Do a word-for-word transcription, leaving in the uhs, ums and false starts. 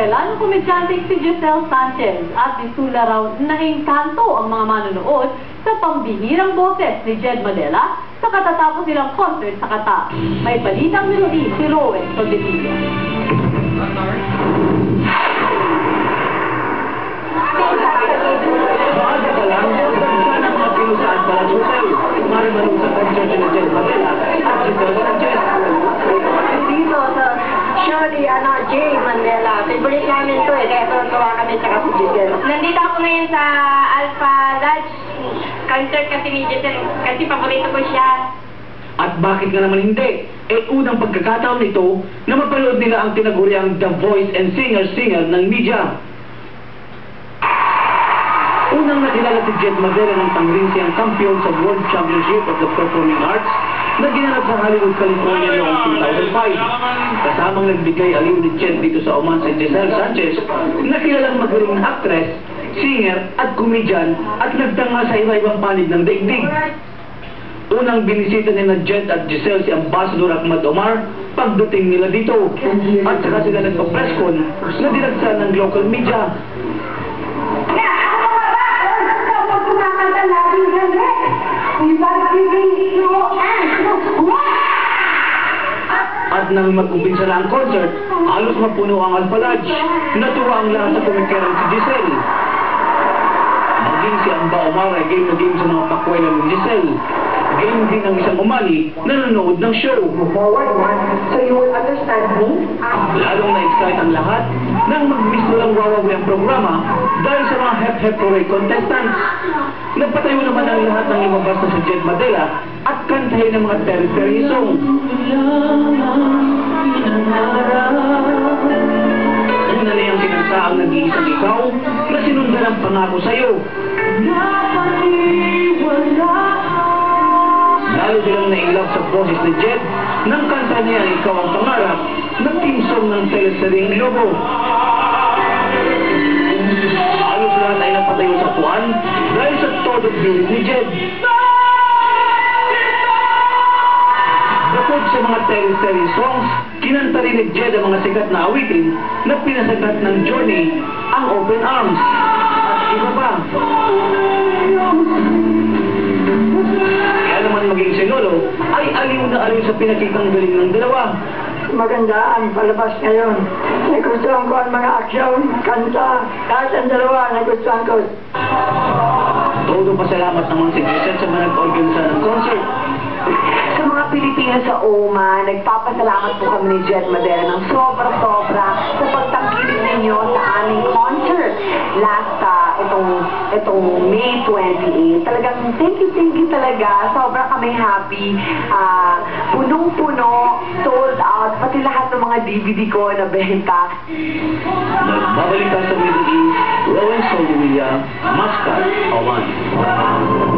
Kamakailan, komedyanteng si Giselle Sanchez at isula raw naengkanto ang mga manonood sa pambihirang boses ni Jed Madela sa katatapos nilang concert sa Qatar. May balitang melody si Rowan Soldevilla. Maaga pa lang, sana mga pinusaan para sa hotel. Marimanong sa concert ni Jed Madela at Giselle Sanchez. Dito sa show ni ano, Jay Mandela. Favorite namin to eh, kaya tuwa kami tsaka si Giselle. Nandito ako ngayon sa Alpha Lodge concert kasi ni Giselle, kasi paborito ko siya. At bakit nga naman hindi? Eh unang pagkakataon nito na mapanood nila ang tinaguriang The Voice and Singer-Singer ng media. Unang nakilala si Jed Madela ng tangring siyang kampiyon sa World Championship of the Performing Arts na ginanap sa Hollywood, California noong two thousand five. Kasamang nagbigay aliw ni Jed dito sa Oman si Giselle Sanchez, na kilalang magaling na actress, singer at komedyan at nagtanga sa iba-ibang panig ng daigdig. Unang binisita ni na Jed at Giselle si Ambassador Ahmad Omar pagdating nila dito at saka sila nagpa-press con na dinagsa ng local media. At nang mag-umpisa na ang concert, halos mapuno ang Alpha Lodge. Natuwa ang lahat sa kumikerang si Giselle. Maging si Amba Omar ay game na game sa mga pakwela ng Giselle. Game din ang isang umani na nanonood ng show. Forward one, so you will understand me. Lalong na-excite ang lahat nang mag-miss lang wawawi ang programa dahil sa mga hep-hep hooray contestants. Nagpatayo naman ang lahat ng lumabas na si Jed Madela at kantahin ng mga territory song. Una na yung sinagsaang nag-iisang ikaw na sinundan ang pangako sa'yo. Lalo silang na-inlove sa boses ni Jed nang kanta niya ang Ikaw ang Pangarap na team song ng teleseryeng Lobo. Halos lahat ay napatayo sa puwan dahil sa todo bilis ni Jed. Bukod sa mga teleserye songs, kinanta rin ni Jed ang mga sikat na awitin na pinasagat ng Journey, ang Open Arms, at iba pa. Kaya naman maging si Lolo ay aliw na aliw sa pinakitang galing ng dalawa. Maganda ang palabas ngayon. Nagustuhan ko ang mga aksyon, kanta, kahit ang dalawa nagustuhan ko. Todo pasalamat naman si Giselle sa mga nag-organisa ng concert. Sa mga Pilipino sa O M A, nagpapasalamat po kami ni Jed Madela ng sobra-sobra sa pagtangkilik ninyo sa aming concert last uh, itong, itong May twenty-eighth. Talagang thank you, thank you talaga. Sobra kami happy. Uh, punong-puno, sold out, pati lahat ng mga D V D ko na benta. Nagbabalik ka sa Middle East, Rowan Soldevilla, Muscat, Oman.